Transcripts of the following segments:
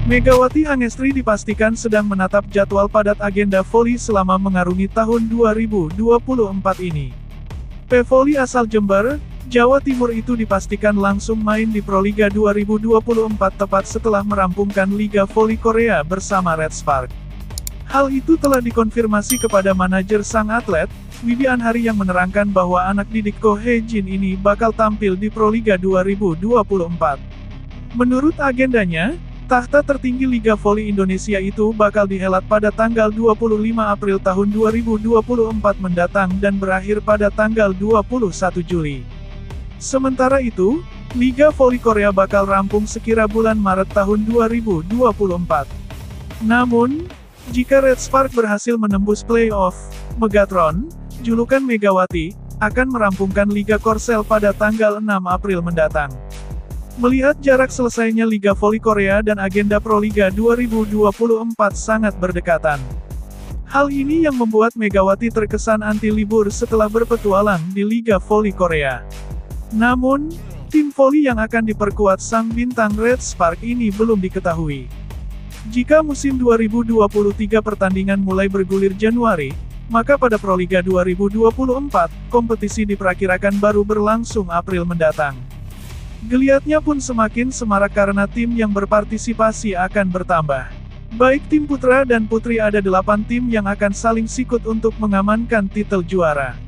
Megawati Hangestri dipastikan sedang menatap jadwal padat agenda voli selama mengarungi tahun 2024 ini. Pevoli asal Jember, Jawa Timur itu dipastikan langsung main di Proliga 2024 tepat setelah merampungkan Liga Voli Korea bersama Red Spark. Hal itu telah dikonfirmasi kepada manajer sang atlet, Wibi Anhari, yang menerangkan bahwa anak didik Ko Hye-jin ini bakal tampil di Proliga 2024. Menurut agendanya, tahta tertinggi Liga Voli Indonesia itu bakal dihelat pada tanggal 25 April tahun 2024 mendatang dan berakhir pada tanggal 21 Juli. Sementara itu, Liga Voli Korea bakal rampung sekira bulan Maret tahun 2024. Namun, jika Red Spark berhasil menembus playoff, Megatron, julukan Megawati, akan merampungkan Liga Korsel pada tanggal 6 April mendatang. Melihat jarak selesainya Liga Voli Korea dan agenda Proliga 2024 sangat berdekatan. Hal ini yang membuat Megawati terkesan anti libur setelah berpetualang di Liga Voli Korea. Namun, tim voli yang akan diperkuat sang bintang Red Spark ini belum diketahui. Jika musim 2023 pertandingan mulai bergulir Januari, maka pada Proliga 2024, kompetisi diperkirakan baru berlangsung April mendatang. Geliatnya pun semakin semarak karena tim yang berpartisipasi akan bertambah. Baik tim putra dan putri, ada 8 tim yang akan saling sikut untuk mengamankan titel juara.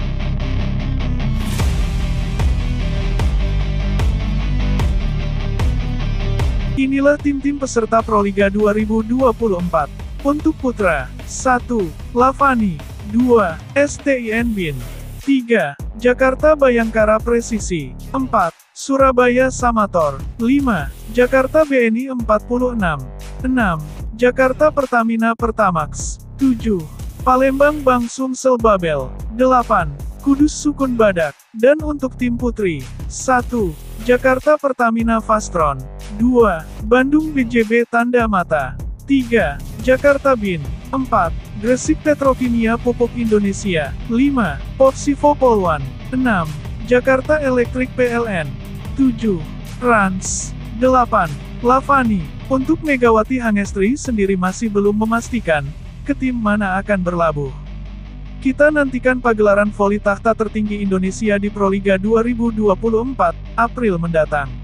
Inilah tim-tim peserta Proliga 2024. Untuk putra, 1. Lavani, 2. STIN Bin, 3. Jakarta Bayangkara Presisi, 4. Surabaya Samator, 5. Jakarta BNI 46, 6. Jakarta Pertamina Pertamax, 7. Palembang Bank Sumsel Babel, 8. Kudus Sukun Badak. Dan untuk tim putri, 1. Jakarta Pertamina Fastron, 2. Bandung BJB Tanda Mata, 3. Jakarta BIN, 4. Gresik Petrokimia Pupuk Indonesia, 5. Popsivo Polwan, 6. Jakarta Elektrik PLN, 7. Rans, 8. Lavani. Untuk Megawati Hangestri sendiri masih belum memastikan ke tim mana akan berlabuh. Kita nantikan pagelaran voli tahta tertinggi Indonesia di Proliga 2024, April mendatang.